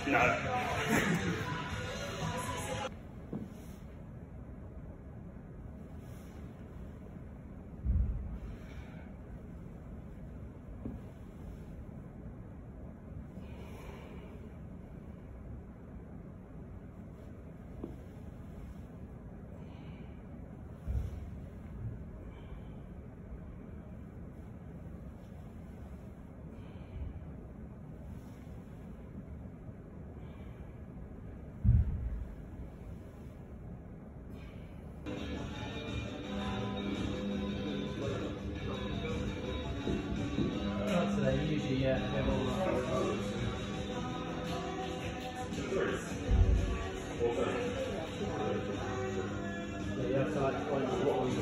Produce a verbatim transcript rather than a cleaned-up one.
No. Not today, usually, yeah. Yeah, you have to like find what we